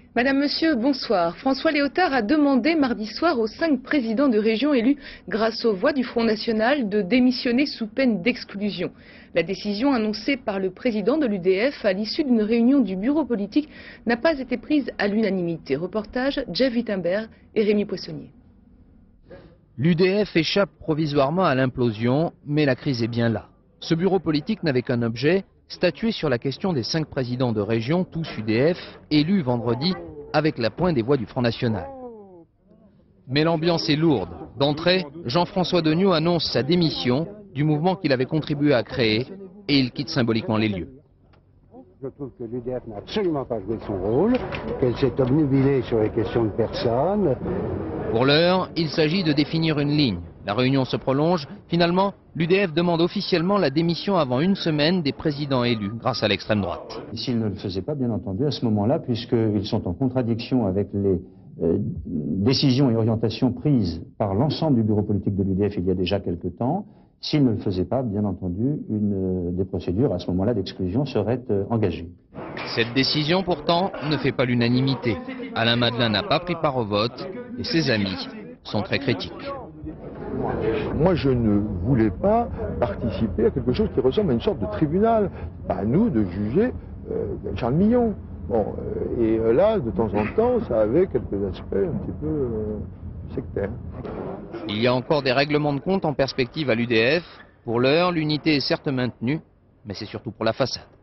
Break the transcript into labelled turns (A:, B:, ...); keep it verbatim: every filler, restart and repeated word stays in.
A: Madame, Monsieur, bonsoir. François Léotard a demandé mardi soir aux cinq présidents de région élus grâce aux voix du Front National de démissionner sous peine d'exclusion. La décision annoncée par le président de l'U D F à l'issue d'une réunion du bureau politique n'a pas été prise à l'unanimité. Reportage Jeff Wittenberg et Rémi Poissonnier.
B: L'U D F échappe provisoirement à l'implosion, mais la crise est bien là. Ce bureau politique n'avait qu'un objet, statuer sur la question des cinq présidents de région, tous U D F, élus vendredi avec la pointe des voix du Front National. Mais l'ambiance est lourde. D'entrée, Jean-François Degnaud annonce sa démission du mouvement qu'il avait contribué à créer et il quitte symboliquement les lieux.
C: Je trouve que l'U D F n'a absolument pas joué son rôle, qu'elle s'est obnubilée sur les questions de personnes.
B: Pour l'heure, il s'agit de définir une ligne. La réunion se prolonge. Finalement, l'U D F demande officiellement la démission avant une semaine des présidents élus grâce à l'extrême droite.
D: S'ils ne le faisaient pas, bien entendu, à ce moment-là, puisqu'ils sont en contradiction avec les euh, décisions et orientations prises par l'ensemble du bureau politique de l'U D F il y a déjà quelque temps, s'ils ne le faisaient pas, bien entendu, une, euh, des procédures à ce moment-là d'exclusion seraient euh, engagées.
B: Cette décision, pourtant, ne fait pas l'unanimité. Alain Madelin n'a pas pris part au vote et ses amis sont très critiques.
E: Moi, je ne voulais pas participer à quelque chose qui ressemble à une sorte de tribunal. Pas à nous de juger euh, Charles Millon. Bon, euh, et euh, là, de temps en temps, ça avait quelques aspects un petit peu euh, sectaires.
B: Il y a encore des règlements de compte en perspective à l'U D F. Pour l'heure, l'unité est certes maintenue, mais c'est surtout pour la façade.